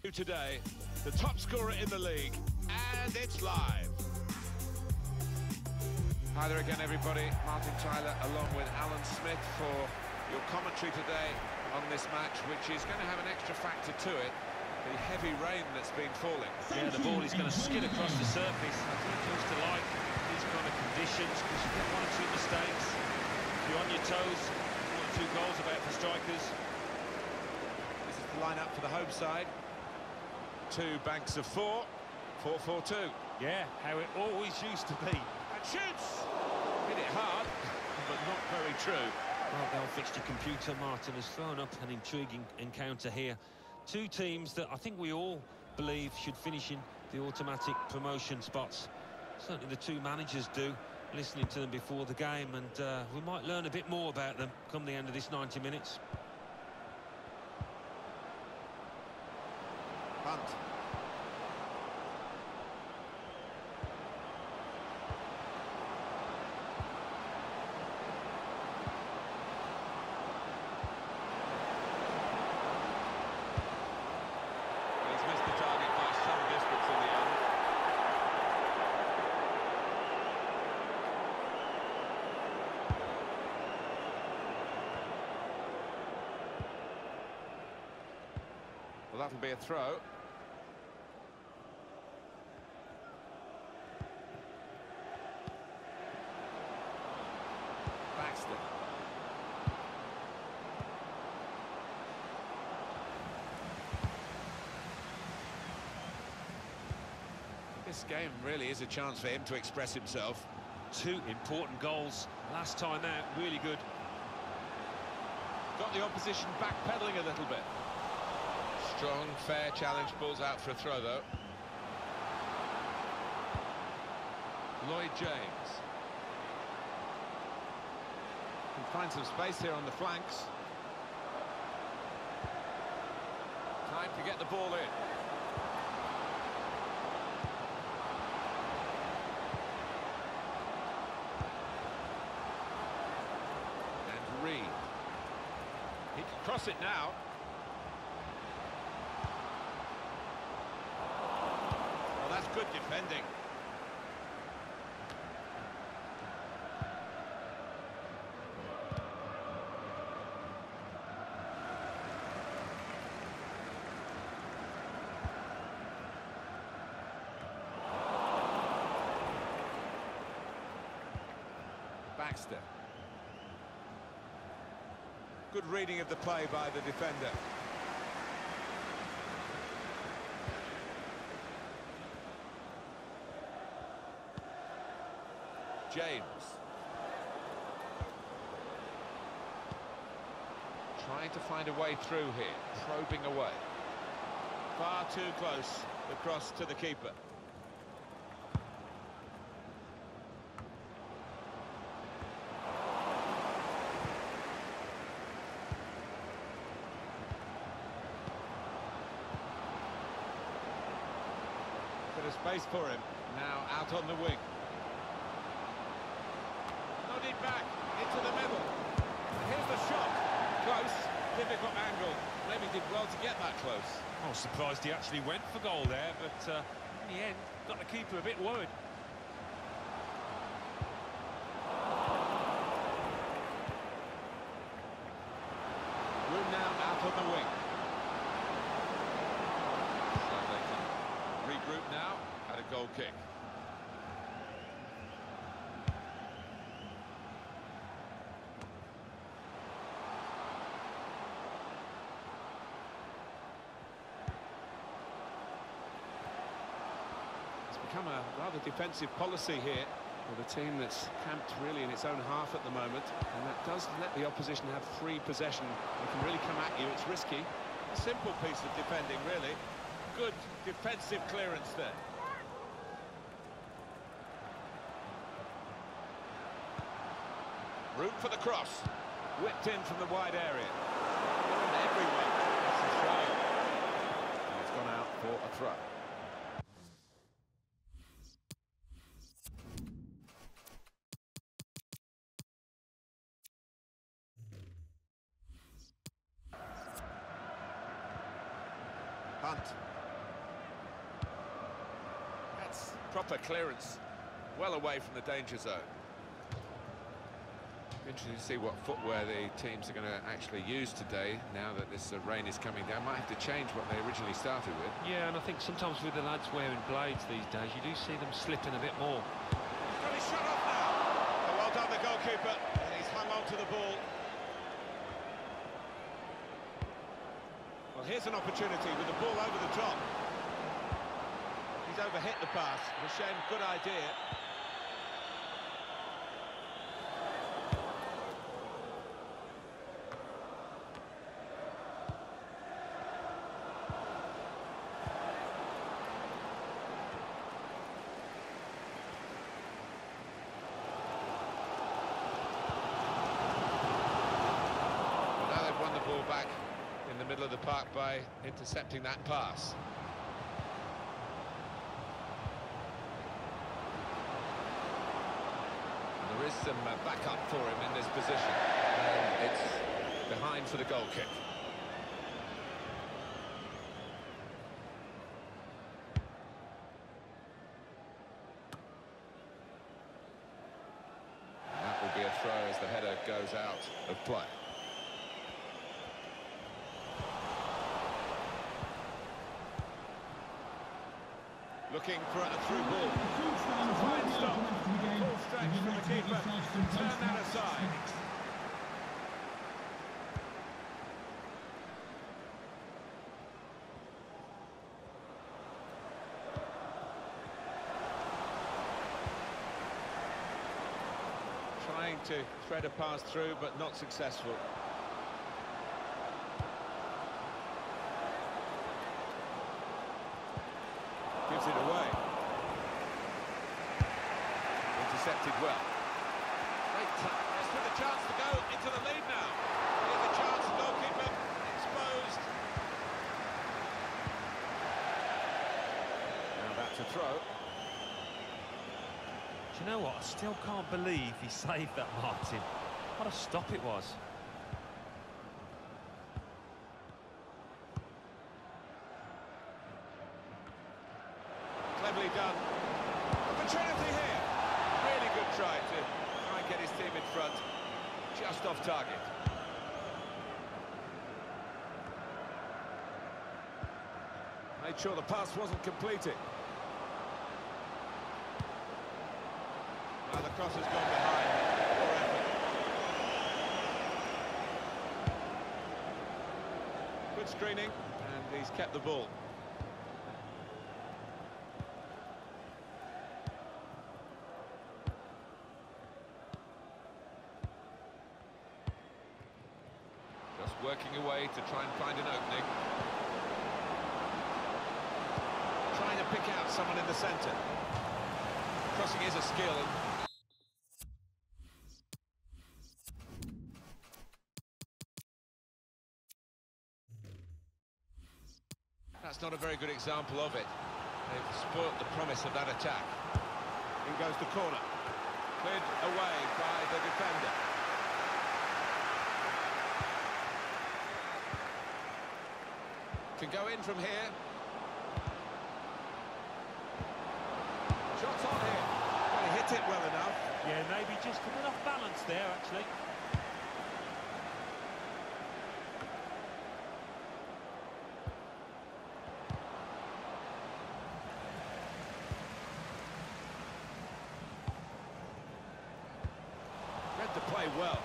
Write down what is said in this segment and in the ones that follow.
Today, the top scorer in the league, and it's live. Hi there again, everybody. Martin Tyler along with Alan Smith for your commentary today on this match, which is going to have an extra factor to it, the heavy rain that's been falling. Yeah, the ball is going to skid across the surface. I think he used to like these kind of conditions because you get one or two mistakes. If you're on your toes, one or two goals about for strikers. This is the lineup for the home side. Two banks of four, 4-4-2. Yeah, how it always used to be. And shoots! Hit it hard, but not very true. Well, the old fixture computer, Martin, has thrown up an intriguing encounter here. Two teams that I think we all believe should finish in the automatic promotion spots. Certainly the two managers do, listening to them before the game, and we might learn a bit more about them come the end of this 90 minutes. Hunt. He's missed the target by some distance in the end. Well, that'll be a throw. This game really is a chance for him to express himself. Two important goals last time out, really good. Got the opposition backpedaling a little bit. Strong, fair challenge, pulls out for a throw though. Lloyd James. Can find some space here on the flanks. Time to get the ball in. And Reed. He can cross it now. Well, that's good defending. Baxter. Good reading of the play by the defender. James. Trying to find a way through here, probing away. Far too close, the cross to the keeper. Bit of space for him, now out on the wing. Nodded back, into the middle. And here's the shot. Close, difficult angle. Maybe did well to get that close. I was surprised he actually went for goal there, but in the end, got the keeper a bit worried. Room now out on the wing. So they can regroup now at a goal kick. It's become a rather defensive policy here with a team that's camped really in its own half at the moment, and that does let the opposition have free possession. They can really come at you. It's risky. A simple piece of defending, really. Good defensive clearance there. Room for the cross. Whipped in from the wide area. Everywhere. That's a shame. And it's gone out for a throw. Hunt. Proper clearance, well away from the danger zone. Interesting to see what footwear the teams are going to actually use today, now that this rain is coming down. Might have to change what they originally started with. Yeah, and I think sometimes with the lads wearing blades these days, you do see them slipping a bit more. He's got his shot off now. Oh, well done, the goalkeeper. And he's hung on to the ball. Well, here's an opportunity with the ball over the top. He's overhit the pass. Hashem, good idea. Now they've won the ball back in the middle of the park by intercepting that pass. There is some backup for him in this position, and it's behind for the goal kick. And that will be a throw as the header goes out of play. Looking for a through ball. A fine stop. Full stretch from the keeper. Turn that aside. Trying to thread a pass through, but not successful. Gives it away. Intercepted well. Great touch. Just with a chance to go into the lead now. Here's a chance, goalkeeper exposed. Now that's a throw. Do you know what? I still can't believe he saved that, Martin. What a stop it was. Cleverly done. Opportunity here. Really good try and get his team in front. Just off target. Made sure the pass wasn't completed. Well, the cross has gone behind. Poor effort. Good screening, and he's kept the ball. Working away to try and find an opening. Trying to pick out someone in the centre. Crossing is a skill. That's not a very good example of it. They've spoilt the promise of that attack. In goes the corner. Cleared away by the defender. Can go in from here. Shots on here. Well, he hit it well enough. Yeah, maybe just a bit off balance there, actually. Read the play well.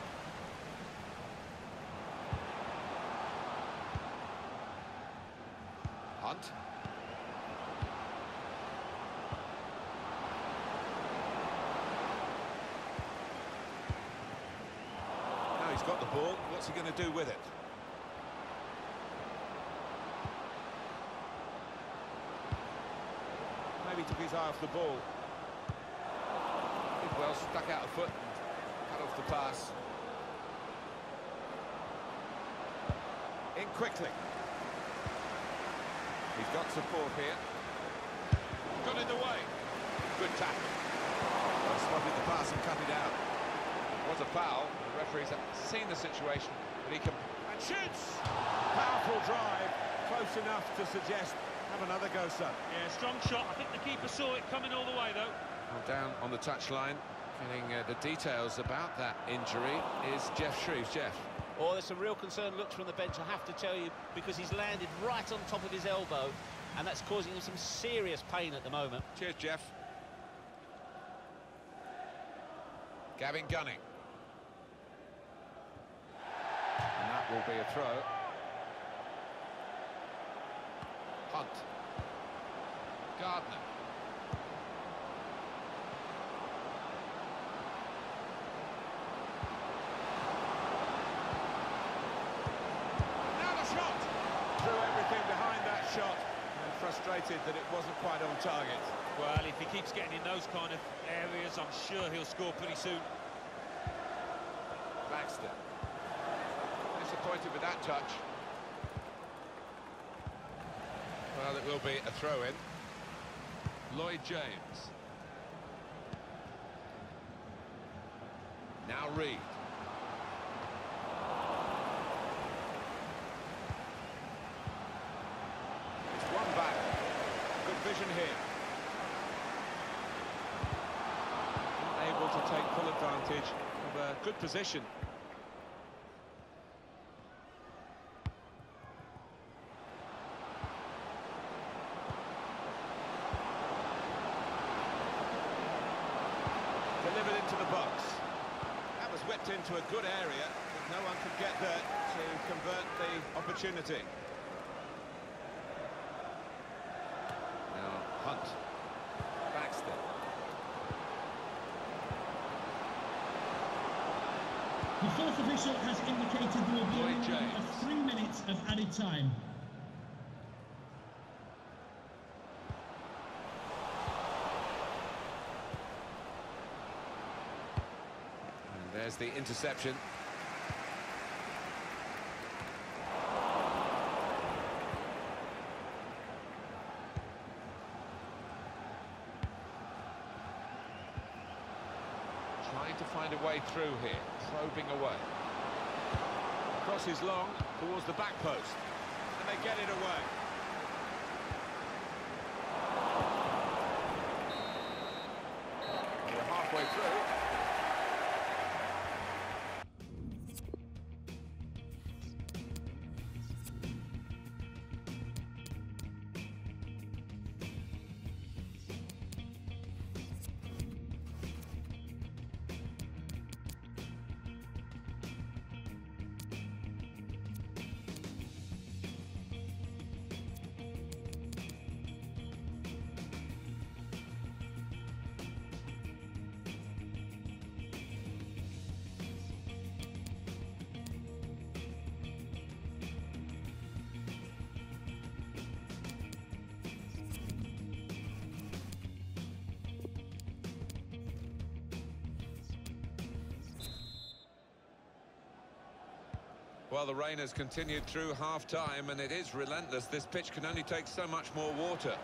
Hunt. Now he's got the ball. What's he going to do with it? Maybe took his eye off the ball. Did well, stuck out a foot and cut off the pass. In quickly. He's got support here. Got in the way. Good tackle. Well, spotted the pass and cut it out. It was a foul. The referee's seen the situation, but he can... And shoots! Powerful drive. Close enough to suggest Have another go, son. Yeah, strong shot. I think the keeper saw it coming all the way, though. Well, down on the touchline, getting the details about that injury is Jeff Shreves. Jeff. Oh, there's some real concerned looks from the bench, I have to tell you, because he's landed right on top of his elbow, and that's causing him some serious pain at the moment. Cheers, Jeff. Gavin Gunning. And that will be a throw. Hunt. Gardner. Now the shot! Threw everything behind that shot and frustrated that it wasn't quite on target. Well, if he keeps getting in those kind of areas, I'm sure he'll score pretty soon. Baxter. Disappointed with that touch. Well, it will be a throw-in. Lloyd James. Now Reed. It's one back. Good vision here. Not able to take full advantage of a good position. Delivered into the box. That was whipped into a good area, but no one could get there to convert the opportunity. Now Hunt. Baxter. The fourth official has indicated there will be a Lloyd minimum James. of 3 minutes of added time. There's the interception. Trying to find a way through here, probing away. Cross is long towards the back post, and they get it away. We're halfway through. Well, the rain has continued through half-time, and it is relentless. This pitch can only take so much more water.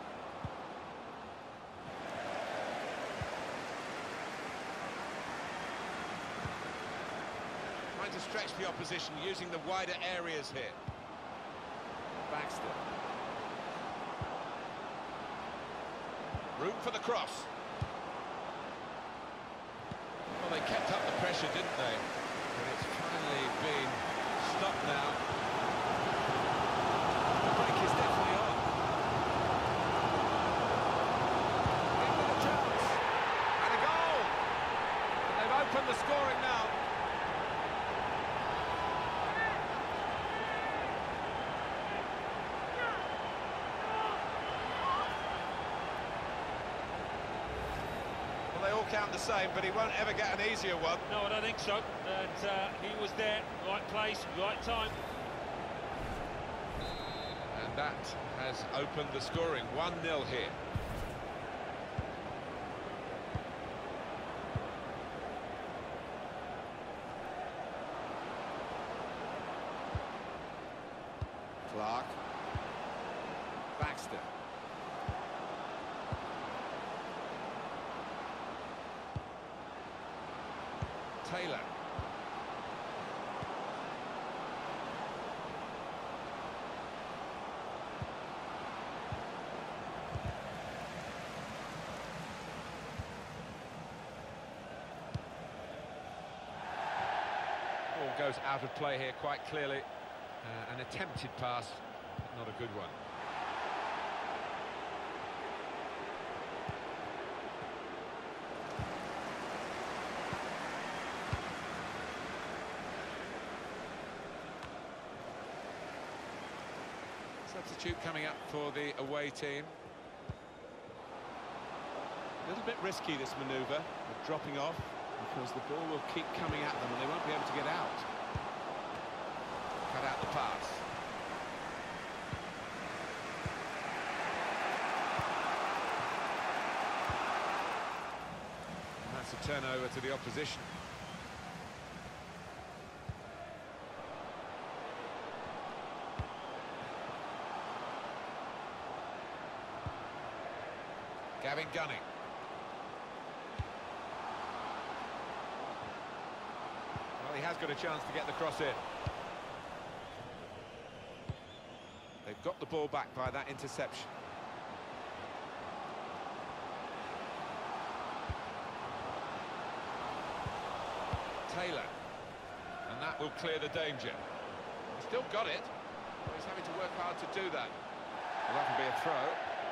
Trying to stretch the opposition using the wider areas here. Baxter. Room for the cross. Well, they kept up the pressure, didn't they? But it's finally been stopped now. The break is definitely on. In with a chance. And a goal! And they've opened the scoring now. Well, they all count the same, but he won't ever get an easier one. No, I don't think so. And he was there, right place, right time. And that has opened the scoring. 1-0 here. Clark. Baxter. Taylor. that goes out of play here quite clearly. An attempted pass, but not a good one. Substitute coming up for the away team. A little bit risky, this manoeuvre, of dropping off, because the ball will keep coming at them and they won't be able to get out. Cut out the pass. And that's a turnover to the opposition. Gavin Gunning. Well, he has got a chance to get the cross in. They've got the ball back by that interception. Taylor. And that will clear the danger. He's still got it, but he's having to work hard to do that. Well, that can be a throw.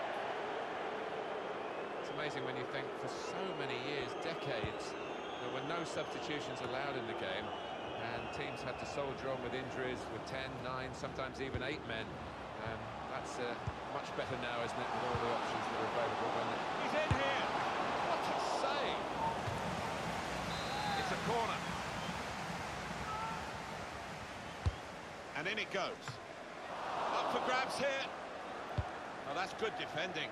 It's amazing when you think for so many years, decades, there were no substitutions allowed in the game, and teams had to soldier on with injuries with 10, 9, sometimes even 8 men. That's much better now, isn't it, with all the options that are available. He's in here! What a save! It's a corner. And in it goes. Up for grabs here. Oh, that's good defending.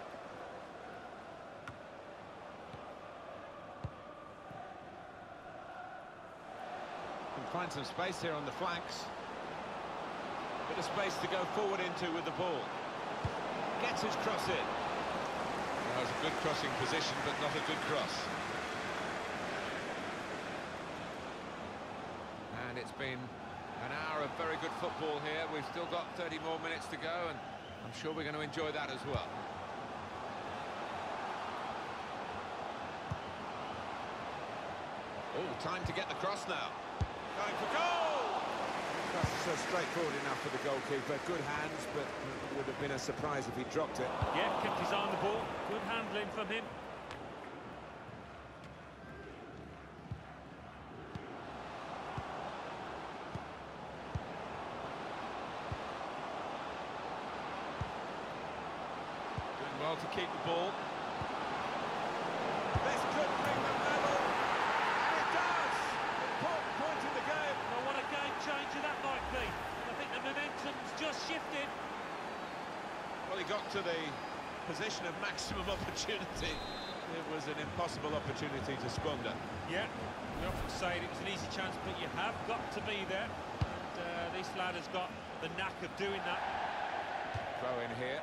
Can find some space here on the flanks. Bit of space to go forward into with the ball. Gets his cross in. That was a good crossing position, but not a good cross. And it's been an hour of very good football here. We've still got 30 more minutes to go, and I'm sure we're going to enjoy that as well. Oh, time to get the cross now. Going for goal! That's straightforward enough for the goalkeeper. Good hands, but it would have been a surprise if he dropped it. Yeah, kept his eye on the ball. Good handling from him. Doing well to keep the ball. This could bring them level. And it does! Important point in the game. Well, what a game changer that might be. I think the momentum's just shifted. Well, he got to the position of maximum opportunity. It was an impossible opportunity to squander. Yeah, we often say it was an easy chance, but you have got to be there. And this lad has got the knack of doing that. Throw in here.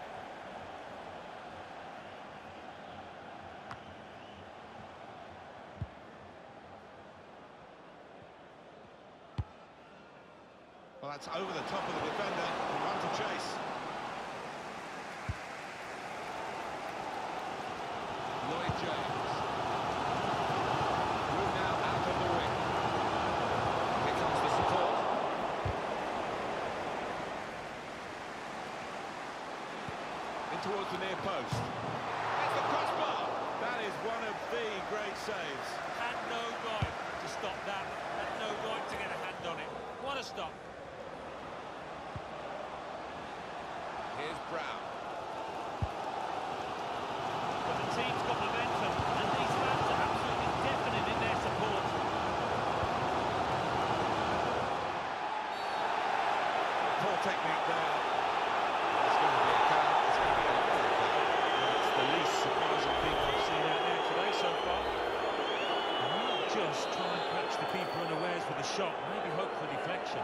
Well, that's over the top of the defender. One to chase. Leauge. Through now out of the wing. Here comes the support. In towards the near post. It's the crossbar. That is one of the great saves. Had no right to stop that. Had no right to get a hand on it. What a stop. Here's Brown. But the team's got momentum, and these fans are absolutely definite in their support. Poor technique there. It's going to be a card. It's going to be a card. It's the least surprising thing I've seen out there today so far. Just try and catch the keeper unawares with a shot, maybe hope for deflection.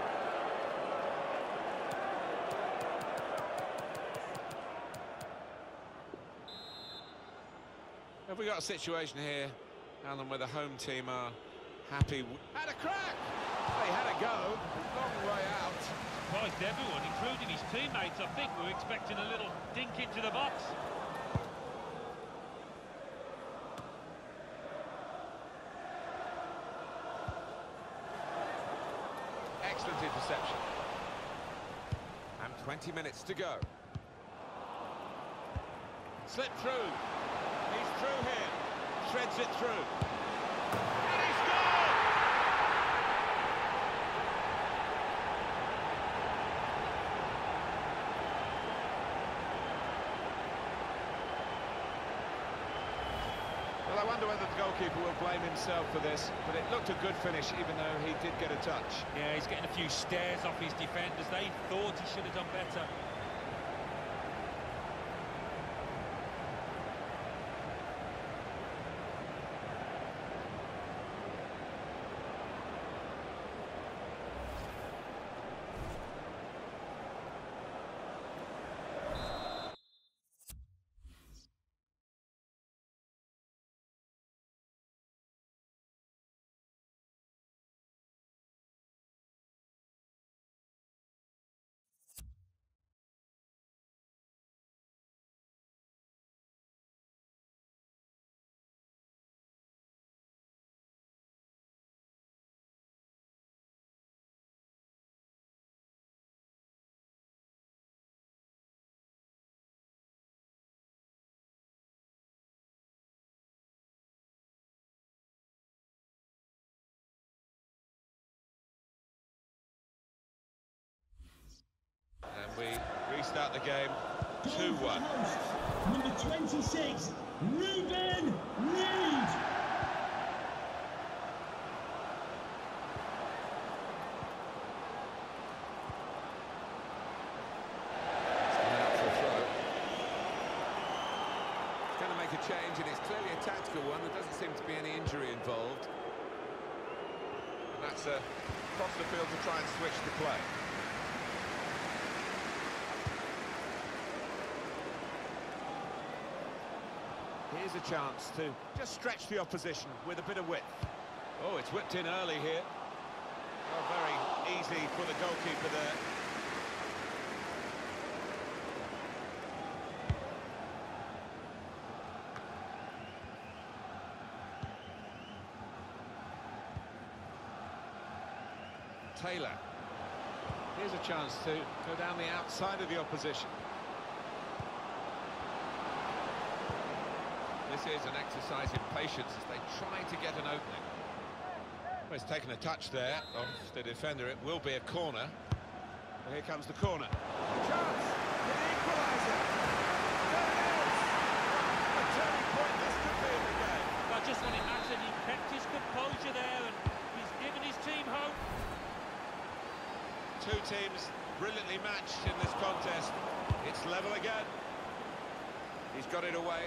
Have we got a situation here, Alan, where the home team are happy? Had a crack! They had a go, long way out. Surprised everyone, including his teammates. I think we were expecting a little dink into the box. 20 minutes to go. Slip through. He's through here. Threads it through. And he scored! Well, I wonder whether the goalkeeper will blame himself for this, but it looked a good finish, even though he did get a touch. Yeah, he's getting a few stares off his defenders. They thought he should have done better. And we restart the game 2-1. Number 26, Ruben Leauge. Going to make a change, and it's clearly a tactical one. There doesn't seem to be any injury involved. And that's across the field to try and switch the play. Here's a chance to just stretch the opposition with a bit of width. Oh, it's whipped in early here. Oh, very easy for the goalkeeper there. Taylor. Here's a chance to go down the outside of the opposition. This is an exercise in patience as they try to get an opening. Well, he's taken a touch there of the defender. It will be a corner. Well, here comes the corner. Chance! The equaliser! There it is! A turning point this could be in the game. But just when it mattered, he kept his composure there and he's given his team hope. Two teams brilliantly matched in this contest. It's level again. He's got it away.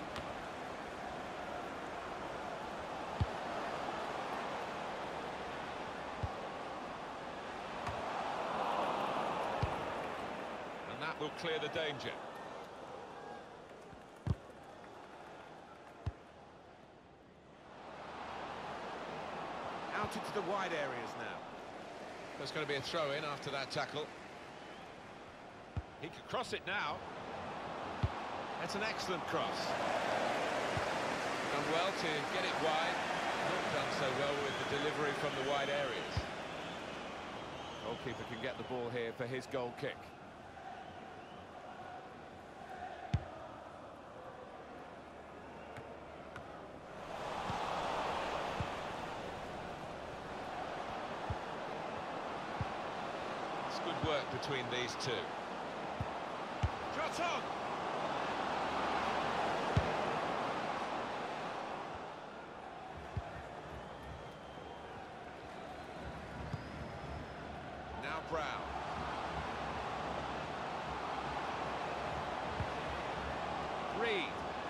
And that will clear the danger. Out into the wide areas now. There's going to be a throw-in after that tackle. He could cross it now. That's an excellent cross. Done well to get it wide. Not done so well with the delivery from the wide areas. Goalkeeper can get the ball here for his goal kick. Good work between these two. Shot on! Now Brown. Reed.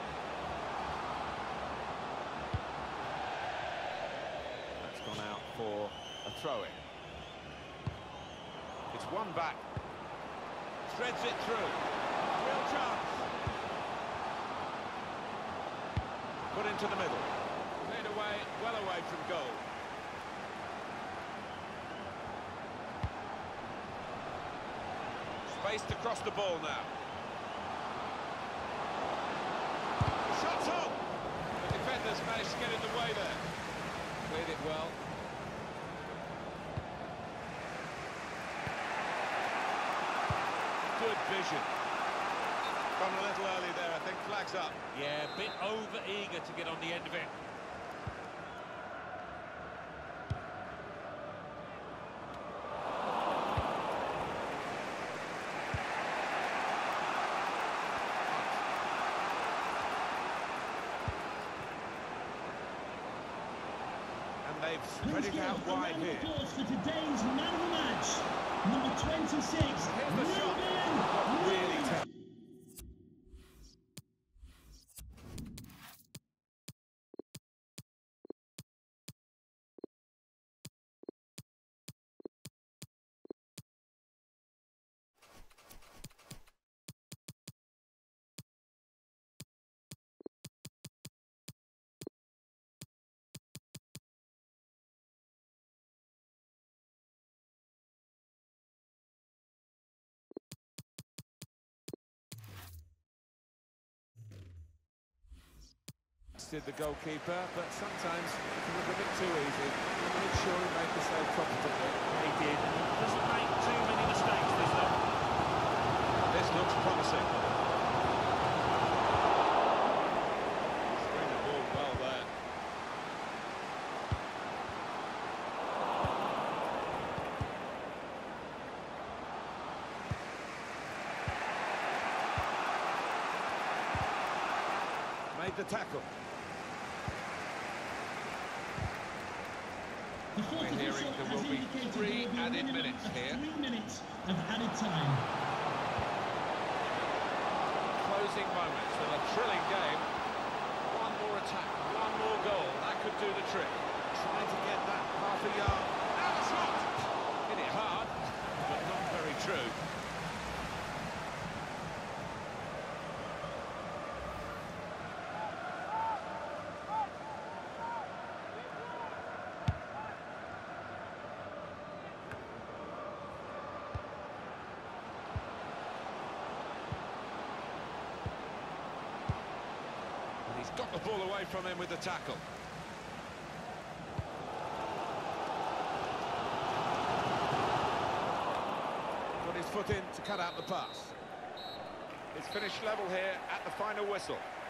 That's gone out for a throw-in. It's one back. Threads it through. Real chance. Put into the middle. Cleared away, well away from goal. Spaced across the ball now. Shot's on! The defenders managed to get in the way there. Cleared it well. Good vision. Gone a little early there, I think. Flags up. Yeah, a bit over-eager to get on the end of it. They've spread it out wide here. For today's man of the match, number 26. Here's the shot. Really tough. The goalkeeper, but sometimes it can look a bit too easy. He made sure he made the save profitably. He did. Doesn't make too many mistakes, this though. This looks promising. String the ball well there. Made the tackle. We're hearing there will be 3 added minutes here. 3 minutes of added time. Closing moments of a thrilling game. One more attack, one more goal. That could do the trick. Trying to get that half a yard. Now the shot! Hit it hard, but not very true. He's got the ball away from him with the tackle. Put his foot in to cut out the pass. It's finished level here at the final whistle.